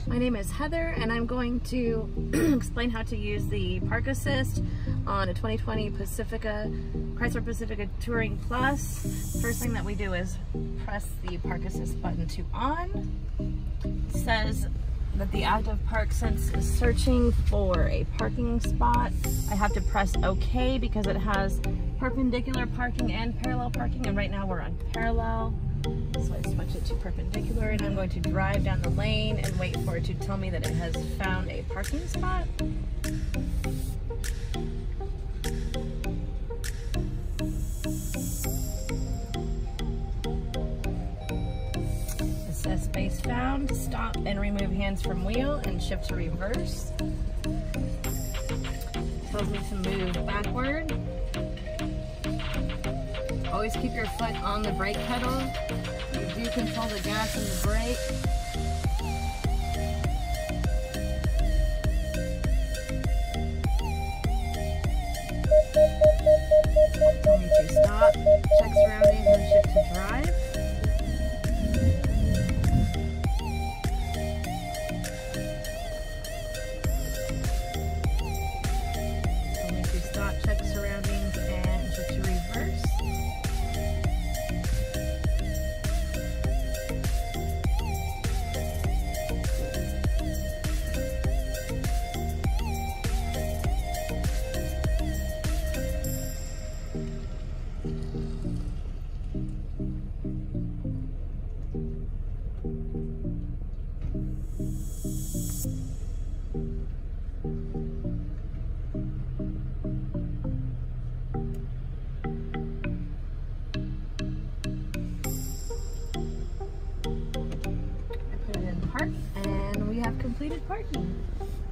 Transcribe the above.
My name is Heather and I'm going to explain how to use the Park Assist on a 2020 Pacifica, Chrysler Pacifica Touring Plus. First thing that we do is press the Park Assist button to on. It says that the active park sense is searching for a parking spot. I have to press OK because it has perpendicular parking and parallel parking, and right now we're on parallel. So I switch it to perpendicular and I'm going to drive down the lane and wait for it to tell me that it has found a parking spot. It says space found. Stop and remove hands from wheel and shift to reverse. It tells me to move backward. Always keep your foot on the brake pedal. You do control the gas and the brake. Tell me to stop, check surroundings, and shift to drive. Tell me to stop, check surroundings, and shift to reverse. And we have completed parking.